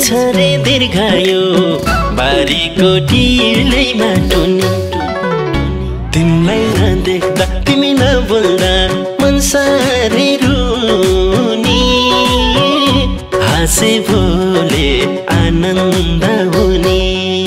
बढ्छ रे दीर्घायु बारीको ढिलैमा टुनी तिमीलाई नदेख्दा तिमी नबोल्दा मन साह्रै रुनी हाँसे बोले आनन्द हुने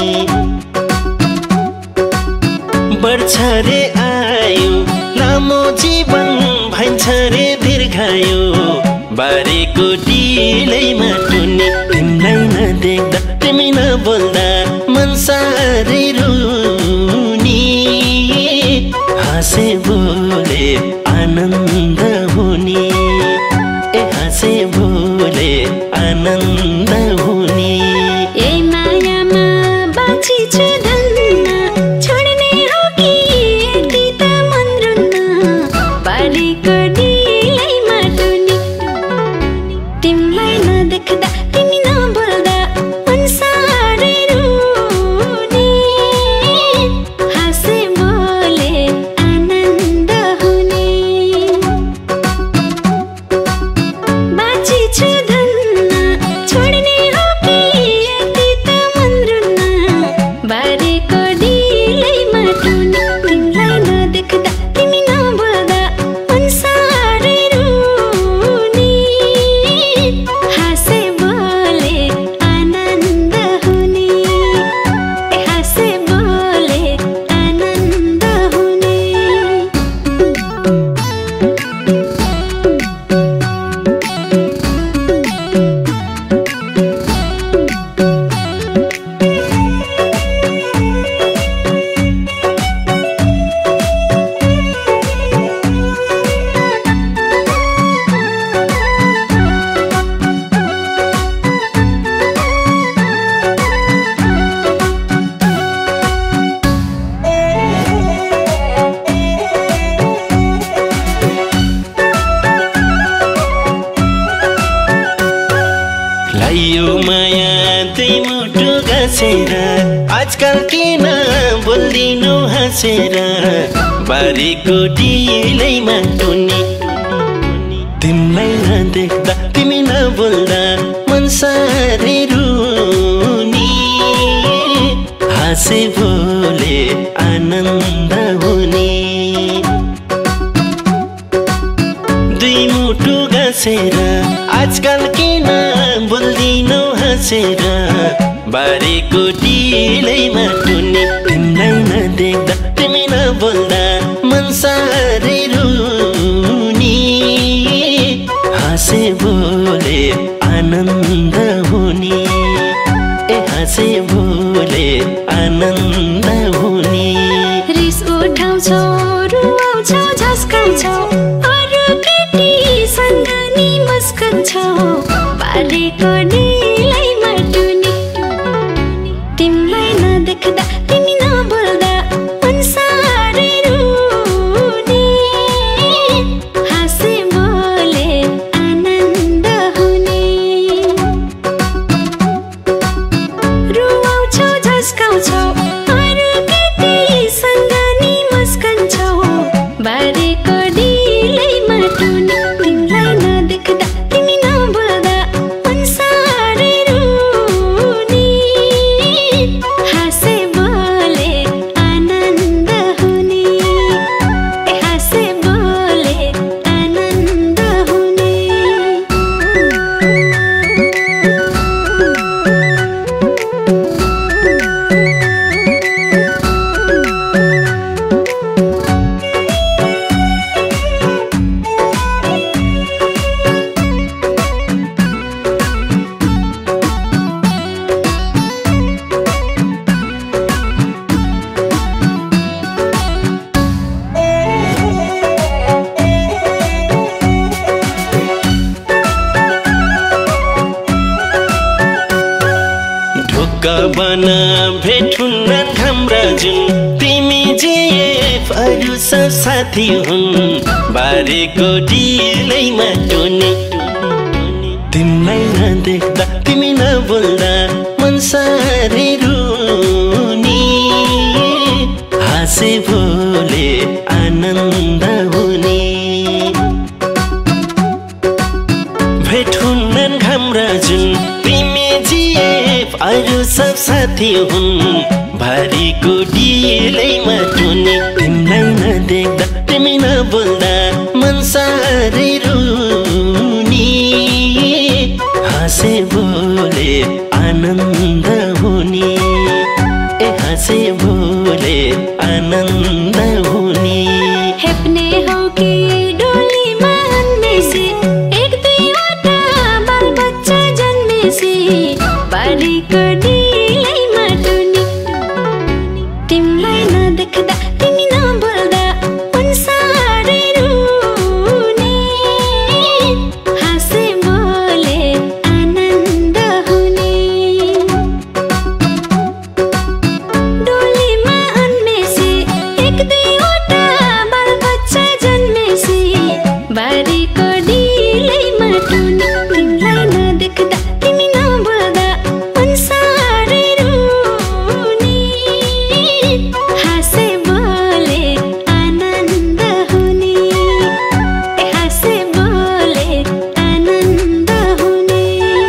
बढ्छ रे आयु लामो जीवन भइन्छ रे दीर्घायु बारीको ढिलैमा टुनी तिमीलाई नदेख्दा तिमी नबोल्दा मन साह्रै रुनी हाँसे बोले आनन्द हुने हाँसे बोले आनन्द हुने मायामा बाँची छु धन्न छोड्ने हो कि यति त मन रुन्न बारीको ढिलैमा टुनी तिमीलाई नदेख्दा तिमी नबोल्दा मन साह्रै रुनी हाँसे बोले आनन्द हुने बाँची छु धन्न छोड्ने हो कि यति त मन रुन्न बारीको ढिलैमा टुनी तिमीलाई नदेख्दा तिमी नबोल्दा मन साह्रै रुनी हाँसे बोले आनन्द हुने हाँसे बोले आनन्द हुने लायो माया दुई मुटु गाँसेर आजकल किन बोल्दिनु हाँसेर बारीको ढिलैमा टुनी तिमीलाई नदेख्दा तिमी नबोल्दा मन साह्रै रुनी हाँसे बोले आनन्द हुने दुई मुटु गाँसेर आजकल किन बोल्दिनु हाँसेर बारीको ढिलैमा टुनी तिमीलाई नदेख्दा तिमी नबोल्दा मन साह्रै रुनी हाँसे बोले आनन्द हुने हाँसे बोले आनन्द हुने रिस उठाउँछौ रुवाउँछौ झस्काउँछौ अरू केटीसँग नि मस्कन्छौ बारीको ढिलैमा टुनी तिमीलाई नदेख्दा तिमी नबोल्दा मन साह्रै रुनी हाँसे बोले आनन्द हुने रुवाउँछौ झस्काउँछौ अरू केटीसँग नि मस्कन्छौ बारीको ढिलैमा टुनी तिमीलाई नदेख्दा तिमी नबोल्दा मन साह्रै रुनी हाँसे बोले आनन्द हुने हाँसे बोले आनन्द हुने ढुक्क बना भेट हुन्न हाम्रा जुन तिमी जिएफ अरू सब साथी हुन् बारीको ढिलैमा टुनी तिमीलाई नदेख्दा तिमी नबोल्दा मन साह्रै रुनी हाँसे बोले आनन्द हुने भेट हुन्न हाम्रा जुन तिमी जिए सब साथी हुन् भारीको डिलैमा टुनी तिमीलाई नदेख्दा तिमी नबोल्दा मन साह्रै रुनी हाँसे बोले आनन्द हुने ए हाँसे बोले आनन्द हुने हेप्ने हौ कि डोलीमा अन्मेसी एक दुईवटा बालबच्चा जन्मेसी बारीको डिलैमा टुनी तिमीलाई नदेख्दा तिमी नबोल्दा मन साह्रै रुने हाँसे बोले आनन्द हुने डोलीमा अन्मेसी एक दुईवटा बालबच्चा जन्मेसी बारीको डिलैमा टुनी तिमीलाई नदेख्दा तिमी नबोल्दा मन साह्रै रुने हाँसे बोले आनन्द हुने ए हाँसे बोले आनन्द हुने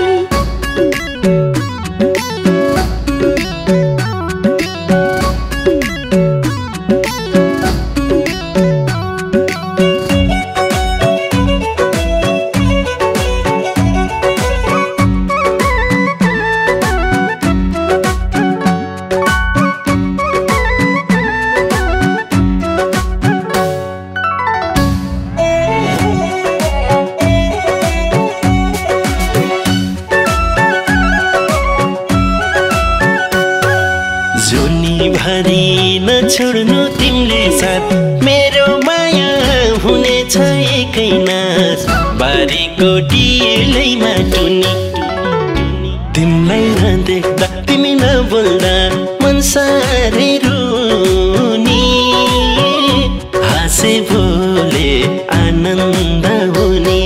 जुनी भरि नछोड्नु तिमीले साथ मेरो माया हुनेछ एकै नाश बारीको डिलैमा टुनी तिमीलाई नदेख्दा तिमी नबोल्दा मन साह्रै रुनी हाँसे बोले आनन्द हुने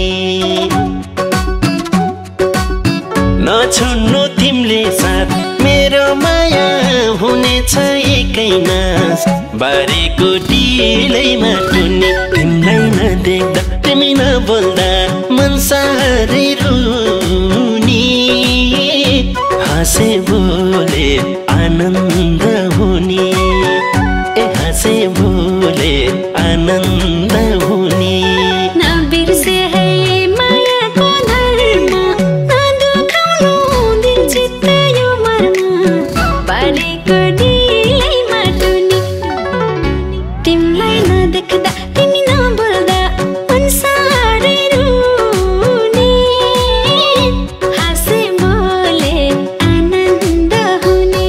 नछोड्नु तिमीले साथ मेरो माया हुनेछ एकै नाश बारीको डिलैमा टुनी तिमीलाई नदेख्दा तिमी नबोल्दा मन साह्रै रुनी हाँसे बोले आनन्द हुने ए हाँसे बोले आनन्द हुने नबिर्से है मायाको धर्म नदुखाउनु दिल चित्त यो मर्म बारीको डिलैमा टुनी तिमीलाई नदेख्दा तिमी नबोल्दा मन साह्रै रुने हाँसे बोले आनन्द हुने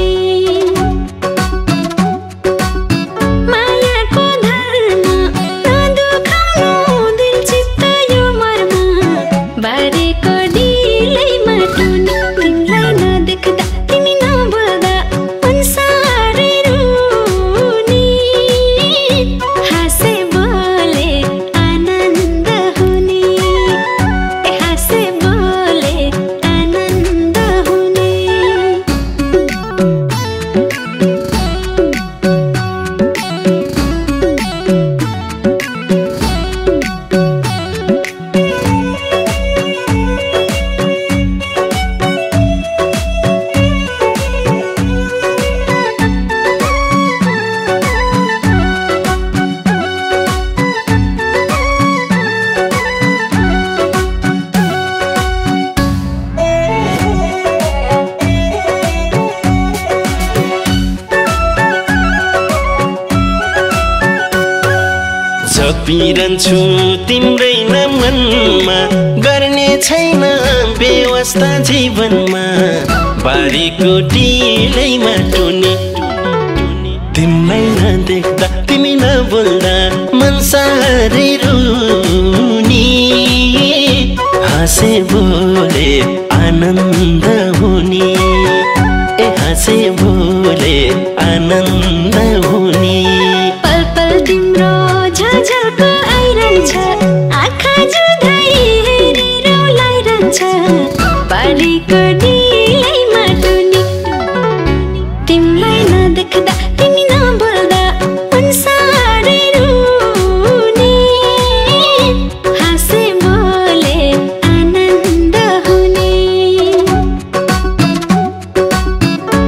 मायाको धर्म नदुखाउनु दिल चित्त यो मर्म बारीको डिलैमा टुनी तिमीलाई नदेख्दा तिमी नबोल्दा मन साह्रै रुने हाँसे बोले आनन्द हुने ए हाँसे बोले आनन्द हुने जपिरहन्छु तिम्रै मनमा गर्ने छैन व्यवस्था जीवनमा बारीको डिलैमा टुनी तिमीलाई नदेख्दा तिमी नबोल्दा मन साह्रै रुनी हाँसे बोले आनन्द हुने ए हाँसे बोले आनन्द हुने पल पल तिम्रो झलझलको आइरहन्छ आँखा जुधाइ हेरिरहन्छ बारीको डिलैमा टुनी तिमीलाई नदेख्दा तिमी नबोल्दा मन साह्रै रुने हाँसे बोले आनन्द हुने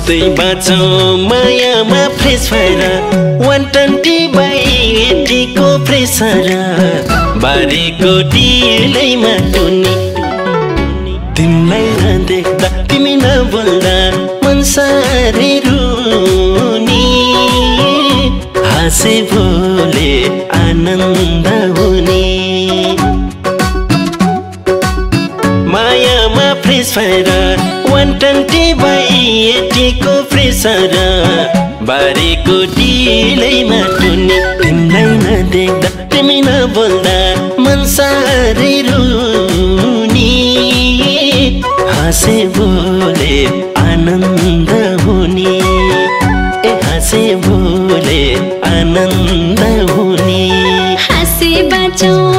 हाँस्दै बाँचौँ मायामा फ्रेस भएर 120/80 को प्रेसर बारीको डिलैमा टुनी तिमीलाई नदेख्दा तिमी नबोल्दा मन साह्रै रुनी हाँसे बोले आनन्द हुने मायामा फ्रेस भएर 120/80 को प्रेसर बारीको डिलैमा टुनी तिमीलाई नदेख्दा तिमी नबोल्दा मन साह्रै रुनी हाँसे बोले आनन्द हुने हाँसे बोले आनन्द हुने हाँसे बाँचौँ